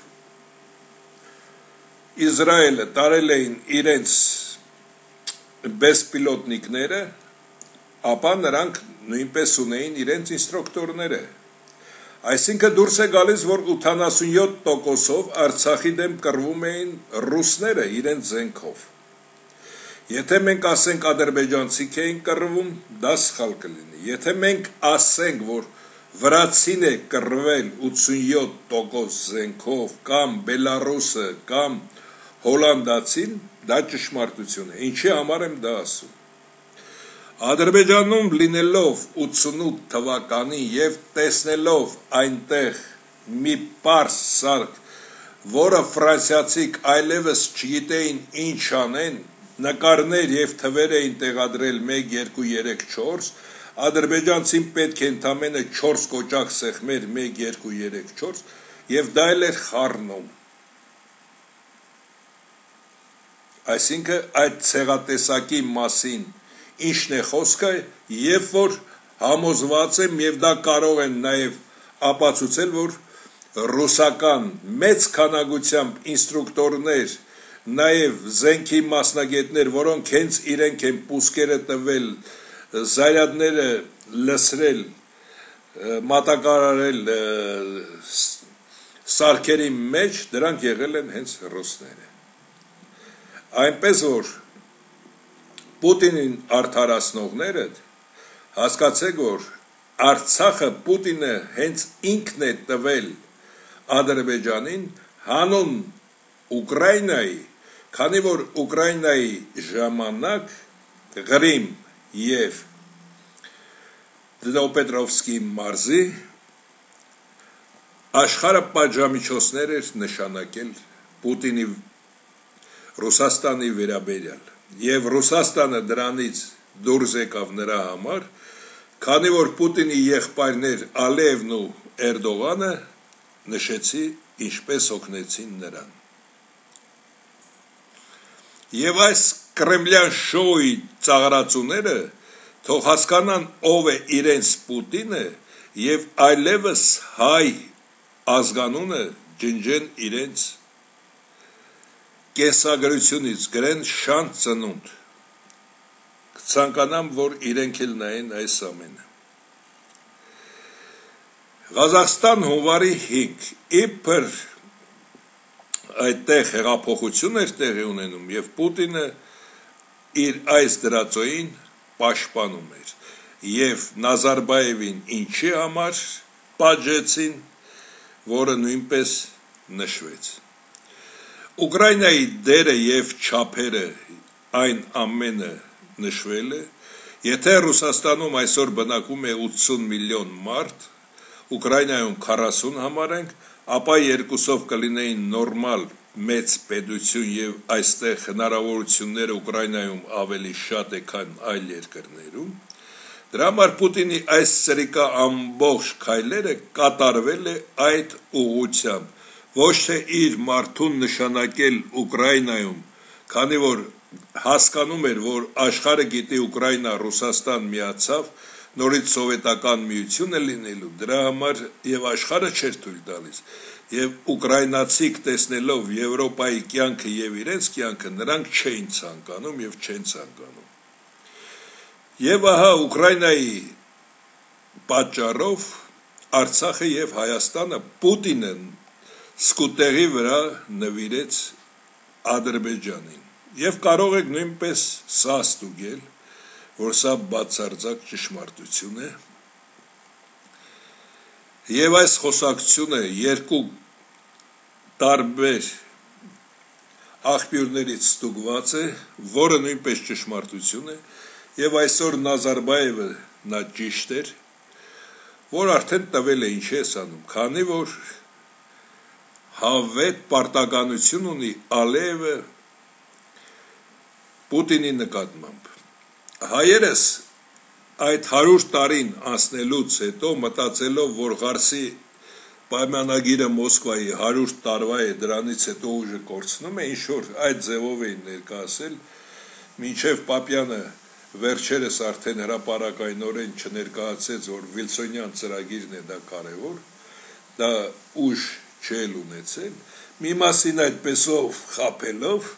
Իսրայելը տարել էին իրենց բեսպիլոտնիկները, ապա նրանք նույնպես ունեին իրենց ինստրուկտորները։ Այսինքն դուրս է գալիս, որ 87%-ով Արցախի դեմ կռվում էին ռուսները իրենց զենքով։ Եթե մենք ասենք ադրբեջանցիք էին կռվում, դա սխալ կլինի։ Եթե մենք ասենք, որ վրացին է կռվել 87% զենքով, կամ Բելարուսը, կամ հոլանդացին, դա ճշմարտություն է։ Ինչի համար եմ դա ասում։ Ադրբեջանում լինելով 88 թվականին եւ տեսնելով այնտեղ մի պարզ սարք, որը ֆրանսիացիք այլևս չգիտեին ինչ անեն, նկարներ եւ թվեր էին տեղադրել 1, 2, 3, 4, ադրբեջանցին պետք է ընդամենը 4 կոճակ սեղմեր 1, 2, 3, 4 եւ դա էլ էր խառնում։ Այսինքն այդ ցեղատեսակի մասին ինչն է խոսքը, երբ որ համոզված եմ եւ դա կարող են նաեւ ապացուցել, որ ռուսական մեծ քանակությամբ ինստրուկտորներ, նաեւ զենքի մասնագետներ, որոնք հենց իրենք են պուսկերը տվել, զայրադները լսրել, մատակարարել սարքերի մեջ, դրանք եղել են հենց ռուսները։ Այնպես որ Պուտինին արդարացնողները հասկացեք, որ Արցախը Պուտինը հենց ինքն է տվել Ադրբեջանին հանուն Ուկրաինայի, քանի որ Ուկրաինայի ժամանակ Ղրիմ եւ Դնոպետրովսկի մարզի աշխարհը պատժամիջոցներ էր նշանակել Պուտինի Ռուսաստանի վերաբերյալ, եւ Ռուսաստանը դրանից դուրս եկավ նրա համար, քանի որ Պուտինի եղբայրներ Ալիևն ու Էրդողանը նշեցի ինչպես օգնեցին նրան։ Եվ այս կրեմլյան շոուի ծաղրացուները թող հասկանան ով է իրենց Պուտինը եւ այլևս հայ ազգանունը ջնջեն իրենց կեսագրությունից, գրեն շանտ ծնունդ, կցանկանամ, որ իրենք էլ նայեն այս ամենը։ Ղազախստան հունվարի 5, իբր այդտեղ հեղափոխություն էր տեղի ունենում եւ Պուտինը իր այս դրածոյին պաշտպանում էր եւ Նազարբաևին ինչի համար պատժեցին, որը նույնպես նշվեց։ Ուկրաինայի դերը եւ չափերը այն ամենը նշվել է, եթե Ռուսաստանում այսօր բնակվում է 80 միլիոն մարդ, Ուկրաինայում 40 համարենք, ապա երկուսով կլինեին նորմալ մեծ պետություն եւ այստեղ հնարավորությունները Ուկրաինայում ավելի շատ է, քան այլ երկրներում։ Դրա համար Պուտինի այս սրիկա ամբողջ քայլերը կատարվել է այդ ուղղությամբ, ոչ թե իր մարդուն նշանակել Ուկրաինայում, քանի որ հասկանում էր, որ աշխարհը գիտի Ուկրաինա, Ռուսաստան միացավ, նորից սովետական միություն է լինելու, դրա համար եւ աշխարհը չէր թույլ տալիս, եւ ուկրաինացիք տեսնելով Եվրոպայի կյանքը եւ իրենց կյանքը, նրանք չէին ցանկանում եւ չեն ցանկանում։ Եվ ահա Ուկրաինայի պատճառով Արցախը եւ Հայաստանը Պուտինը սկուտերի վրա նվիրեց Ադրբեջանին եւ կարող եք նույնպես սա ստուգել, որ սա բացարձակ ճշմարտություն է եւ այս խոսակցությունը երկու տարբեր աղբյուրներից ստուգված է, որը նույնպես ճշմարտություն է եւ այսօր Նազարբաևը նա ճիշտ էր, որ արդեն տվել է ինչ է անում, քանի որ հավետ պարտականություն ունի Ալիևը Պուտինի նկատմամբ։ Հայերս այդ 100 տարին անցնելուց հետո մտածելով, որ Ղարսի պայմանագիրը Մոսկվայի 100 տարվա է, դրանից հետո ուժը կորցնում է, ինչ-որ այդ ձևով էին ներկայացել, մինչև Պապյանը վերջերս արդեն հրապարակայնորեն չներկայացեց, որ Վիլսոնյան ծրագիրն է դա կարևոր, դա ուժ չէ ունեցել, մի մասին այդպեսով խաբելով,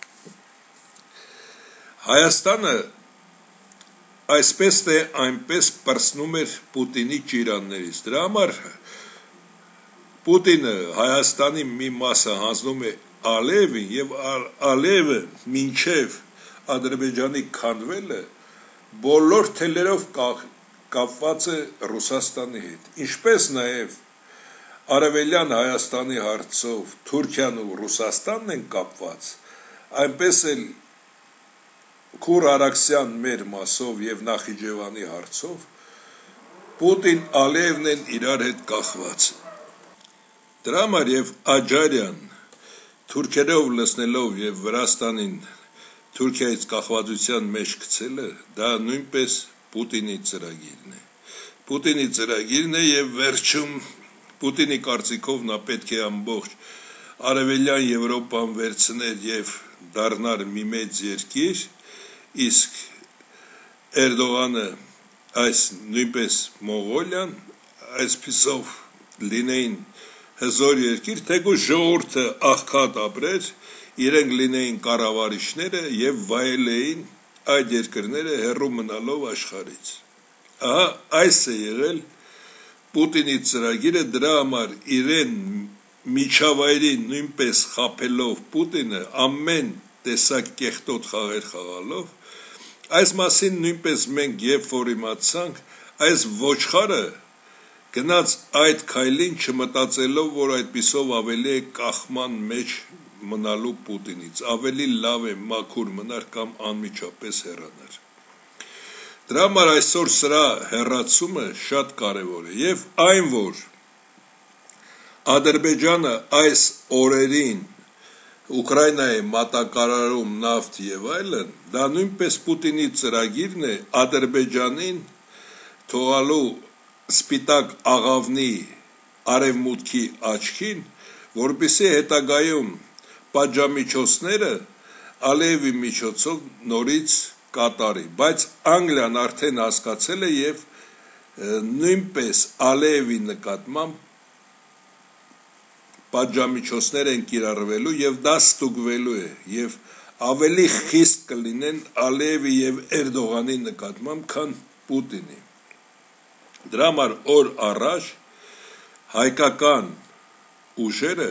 Հայաստանը այսպես թե այնպես պրծնում էր Պուտինի ճիրաններից, դրա համար Պուտինը Հայաստանի մի մասը հանձնում է Ալիևին և Ալիևը մինչև Ադրբեջանի քանդվելը բոլոր թելերով կապված է Ռուսաստանի հետ, ինչպես նաև Արևելյան Հայաստանի հարցով Թուրքիան ու Ռուսաստանն են կապված, այնպես էլ Քուր Արաքսյան մեր մասով և Նախիջևանի հարցով Պուտին Ալիևն են իրար հետ կախված։ Դրա համար և Աջարյան թուրքերով լցնելով և Վրաստանին Թուրքիայից կախվածության մեջ գցելը, դա նույնպես Պուտինի ծրագիրն է։ Պուտինի ծրագիրն է և վերջում Պուտինի կարծիքով նա պետք է ամբողջ Արևելյան Եվրոպան վերցներ և դառնար մի մեծ երկիր, իսկ Էրդողանը այս նույնպես Մոնղոլիան, այսպիսով լինեին հզոր երկիր, թեկուզ ժողովուրդը աղքատ ապրեր, իրենք լինեին կառավարիչները և վայելեին այդ երկրները հեռու մնալով աշխարհից։ Ահա այս է եղել Պուտինի ծրագիրը, դրա համար իրեն միջավայրի նույնպես խաբելով Պուտինը ամեն տեսակ կեղտոտ խաղեր խաղալով, այս մասին նույնպես մենք երբ որ իմացանք, այս ոչխարը գնաց այդ քայլին չմտածելով, որ այդպիսով ավելի է կախման մեջ մնալու Պուտինից, ավելի լավ է մաքուր մնար կամ անմիջապես հեռանար։ Դրա համար այսօր սրա հեռացումը շատ կարևոր է և այն, որ Ադրբեջանը այս օրերին Ուկրաինայի մատակարարում նավթ և այլն, դա նույնպես Պուտինի ծրագիրն է Ադրբեջանին թողալու սպիտակ աղավնի արևմուտքի աչքին, որպեսզի հետագայում պատժամիջոցները Ալիևի միջոցով նորից կատարի, բայց Անգլիան արդեն հասկացել է և նույնպես Ալիևի նկատմամբ պատժամիջոցներ են կիրառվելու և դա ստուգվելու է և ավելի խիստ կլինեն Ալիևի և Էրդողանի նկատմամբ, քան Պուտինի։ Դրա համար օր առաջ հայկական ուժերը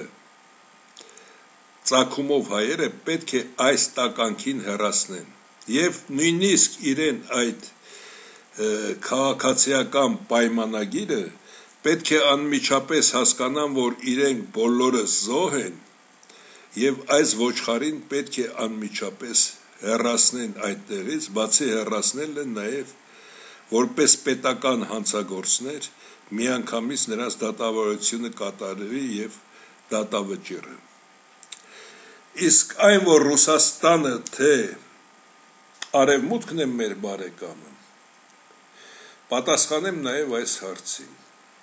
ծագումով հայերը պետք է այս տականքին հեռացնեն և նույնիսկ իրեն այդ քաղաքացիական պայմանագիրը պետք է անմիջապես հասկանան, որ իրենք բոլորը զոհ են և այս ոչխարին պետք է անմիջապես հեռացնեն այդտեղից, բացի հեռացնելը նաև որպես պետական հանցագործներ միանգամից նրանց դատավարությունը կատարվի և դատավճիռը։ Իսկ այն, որ Ռուսաստանը թե Արևմուտքն է մեր բարեկամը, պատասխանեմ նաև այս հարցին։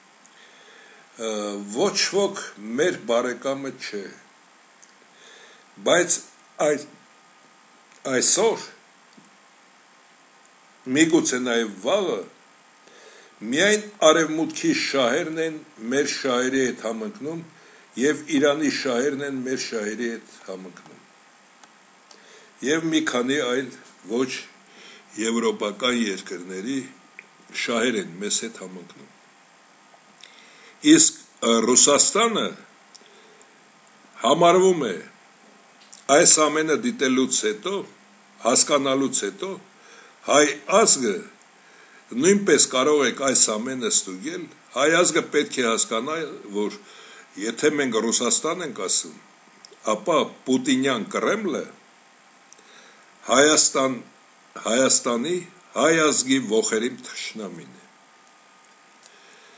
Ոչ ոք մեր բարեկամը չէ, բայց այսօր միգուցե նաև վաղը միայն արևմուտքի շահերն են մեր շահերի հետ համընկնում և Իրանի շահերն են մեր շահերի հետ համընկնում և մի քանի այլ ոչ եվրոպական երկրների շահեր են մեզ հետ համընկնում։ Իսկ Ռուսաստանը համարվում է այս ամենը դիտելուց հետո, հասկանալուց հետո հայ ազգը նույնպես կարող եք այս ամենը ստուգել, հայ ազգը պետք է հասկանա, որ եթե մենք Ռուսաստան ենք ասում, ապա Պուտինյան Կրեմլը Հայաստանի հայ ազգի ոխերիմ թշնամին է։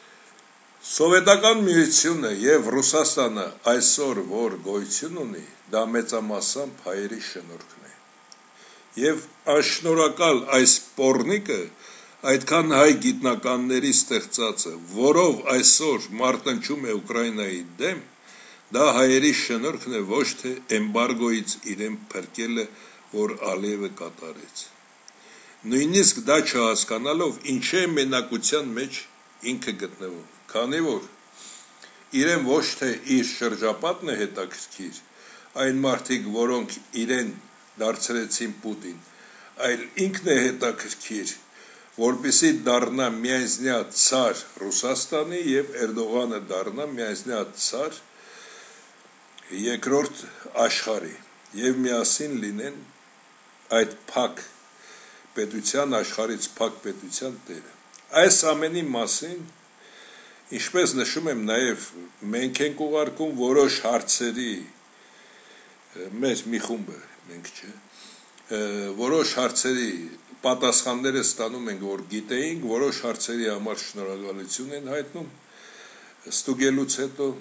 Սովետական միությունը եւ Ռուսաստանը այսօր որ գոյություն ունի, դա մեծամասամբ հայերի շնորհքն է։ Եվ անշնորհակալ այս պոռնիկը այդքան հայ գիտնականների ստեղծածը, որով այսօր մարտնչում է Ուկրաինայի դեմ, դա հայերի շնորհքն է, ոչ թե էմբարգոից իրեն փրկելը, որ Ալիևը կատարեց։ Նույնիսկ դա չհասկանալով ինչ է մենակության մեջ ինքը գտնվում, քանի որ իրեն ոչ թե իր շրջապատն է հետաքրքիր, այն մարդիկ, որոնք իրեն դարձրեցին Պուտին, այլ ինքն է հետաքրքիր, որպեսզի դառնա միայնյա ցար Ռուսաստանի եւ Էրդողանը դառնա միայնյա ցար երկրորդ աշխարհի եւ միասին լինեն այդ փակ պետության աշխարհից փակ պետության տերը։ Այս ամենի մասին, ինչպես նշում եմ, նաև մենք ենք ուղարկում որոշ հարցերի, մեր մի խումբը, մենք չէ, որոշ հարցերի պատասխանները ստանում ենք, որ գիտեինք, որոշ հարցերի համար շնորհակալություն են հայտնում, ստուգելուց հետո,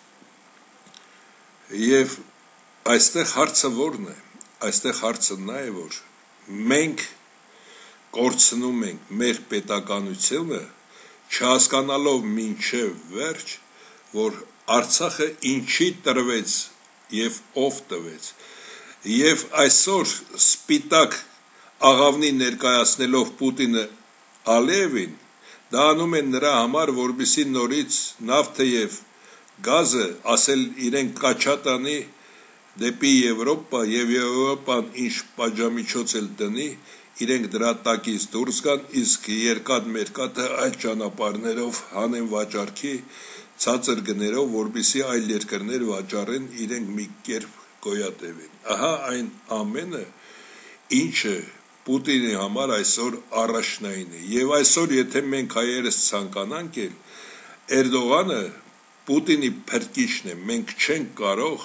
եւ այստեղ հարցը որն է, այստեղ հարցը նա է, որ մենք կորցնում ենք մեր պետականությունը, չհասկանալով մինչև վերջ, որ Արցախը ինչի տրվեց եւ ով տվեց, եւ այսօր սպիտակ աղավնի ներկայացնելով Պուտինը Ալիևին, դա անում են նրա համար, որպեսզի նորից նավթը եւ գազը ասել իրեն կաչատանի դեպի Եվրոպա եւ Եվրոպան ինչ պատժամիջոց էլ տնի, իրենք դրա տակից դուրս գան, իսկ երկաթ մերկաթը այլ ճանապարհներով հանեն վաճառքի ցածր գներով, որպեսզի այլ երկրներ վաճառեն, իրենք մի կերպ գոյատևեն։ Ահա այն ամենը, ինչը Պուտինի համար այսօր առաջնային է։ Եվ այսօր, եթե մենք հայերս ցանկանանք էլ, Էրդողանը Պուտինի փրկիչն է, մենք չենք կարող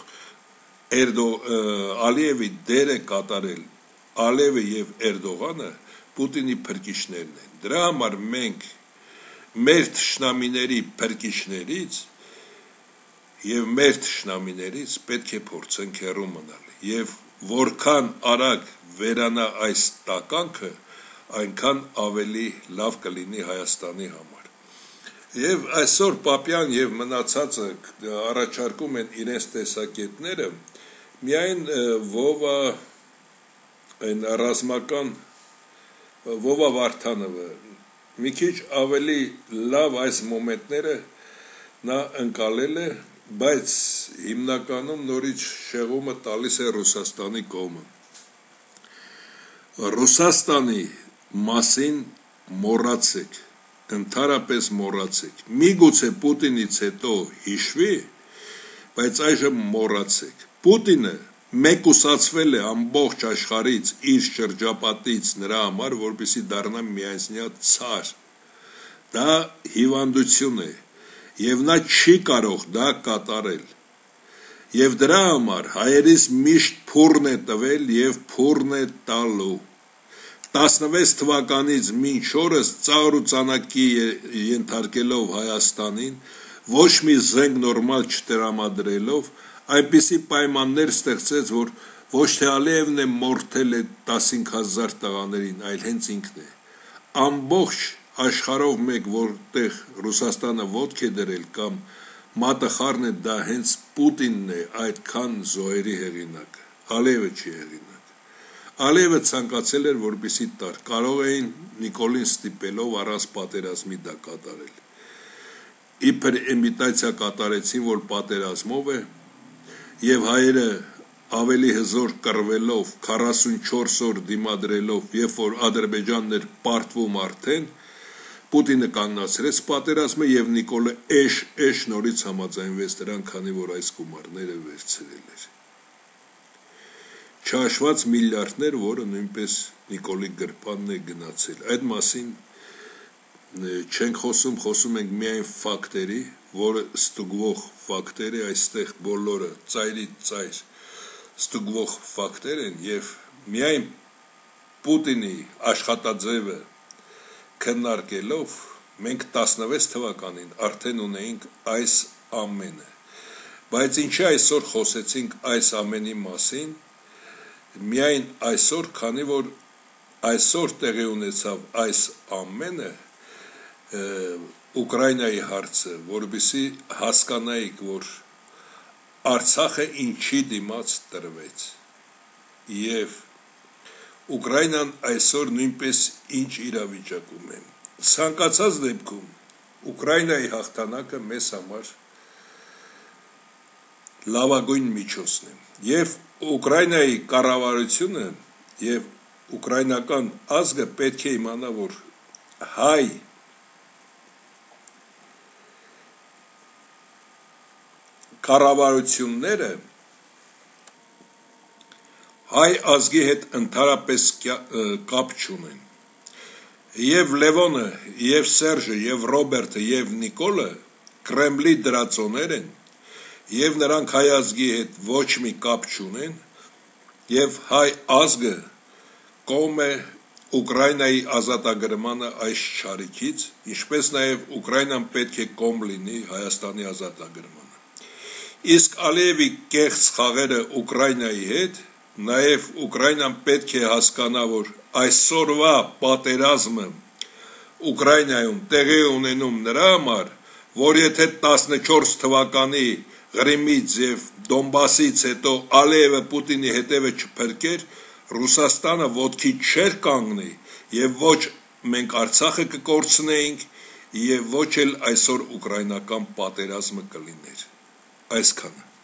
Ալիևի դերը կատարել։ Ալիևը եւ Էրդողանը Պուտինի փրկիչներն են։ Դրա համար մենք մեր թշնամիների փրկիչներից եւ մեր թշնամիներից պետք է փորձենք հեռու մնալ եւ որքան արագ վերանա այս տականքը, այնքան ավելի լավ կլինի Հայաստանի համար։ Եվ այսօր Պապյան եւ մնացածը առաջարկում են իրենց տեսակետները, միայն Վովա այն ռազմական Վովա Վարդանովը մի քիչ ավելի լավ այս մոմենտները նա ընկալել է, բայց հիմնականում նորից շեղումը տալիս է Ռուսաստանի կողմը։ Ռուսաստանի մասին մոռացեք, ընդհանրապես մոռացեք։ Միգուցե Պուտինից հետո հիշվի, բայց այժմ մոռացեք։ Պուտինը մեկուսացվել է ամբողջ աշխարհից, իր շրջապատից նրա համար, որպեսզի դառնա միայնյա ցար։ Դա հիվանդություն է, եւ նա չի կարող դա կատարել։ Եվ դրա համար հայերիս միշտ փուրն է տվել եւ փուրն է տալու։ 16 թվականից մինչ օրս ծաղր ու ծանակի ենթարկելով Հայաստանին, ոչ մի զենք նորմալ չտրամադրելով, այնպիսի պայմաններ ստեղծեց, որ ոչ թե Ալիևն է մորթել է 15,000 տղաներին, այլ հենց ինքն է։ Ամբողջ աշխարհով մեկ որտեղ Ռուսաստանը ոտք է դրել կամ մատը խառն է, դա հենց Պուտինն է այդքան զոհերի հեղինակը, Ալիևը չի հեղինակ։ Ալիևը ցանկացել էր, որպեսզի տար, կարող էին Նիկոլին ստիպելով առանց պատերազմի դա կատարել։ Իբր իմիտացիա կատարեցին, որ պատերազմով է, եւ հայերը ավելի հզոր կռվելով 44 օր դիմադրելով, երբ որ Ադրբեջանն էր պարտվում արդեն, Պուտինը կանգնացրեց պատերազմը եւ Նիկոլը էշ նորից համաձայնվեց դրան, քանի որ այս գումարները վերցրել էր։ Չհաշված միլիարդներ, որը նույնպես Նիկոլի գրպանն է գնացել։ Այդ մասին չենք խոսում ենք միայն ֆակտերի, որը ստուգվող ֆակտեր է, այստեղ բոլորը ծայրից ծայր ստուգվող ֆակտեր են եւ միայն Պուտինի աշխատաձևը քննարկելով մենք 16 թվականին արդեն ունեինք այս ամենը, բայց ինչի այսօր խոսեցինք այս ամենի մասին, միայն այսօր, քանի որ այսօր տեղի ունեցավ այս ամենը, Ուկրաինայի հարցը, որպեսզի հասկանայիք, որ Արցախը ինչի դիմաց տրվեց, եւ Ուկրաինան այսօր նույնպես ինչ իրավիճակում է։ Ցանկացած դեպքում Ուկրաինայի հաղթանակը մեզ համար լավագույն միջոցն է, եւ Ուկրաինայի կառավարությունը եւ ուկրաինական ազգը պետք է իմանա, որ հայ կառավարությունները հայ ազգի հետ ընդհանրապես կապ չունեն, եւ Լևոնը, եւ Սերժը, եւ Ռոբերտը, եւ Նիկոլը Կրեմլի դրածոներ են, եւ նրանք հայ ազգի հետ ոչ մի կապ չունեն, եւ հայ ազգը կողմ է Ուկրաինայի ազատագրմանը այս չարիքից, ինչպես նաեւ Ուկրաինան պետք է կողմ լինի Հայաստանի ազատագրմանը։ Իսկ Ալիևի կեղծ խաղերը Ուկրաինայի հետ, նաեւ Ուկրաինան պետք է հասկանա, որ այսօրվա պատերազմը Ուկրաինայում տեղի ունենում նրա համար, որ եթե 14 թվականի Ղրիմից եւ Դոնբասից հետո Ալիևը Պուտինի հետևը չփրկեր, Ռուսաստանը ոտքի չէր կանգնի եւ ոչ մենք Արցախը կկորցնեինք եւ ոչ էլ այսօր ուկրաինական պատերազմը կլիներ։ Այսքանը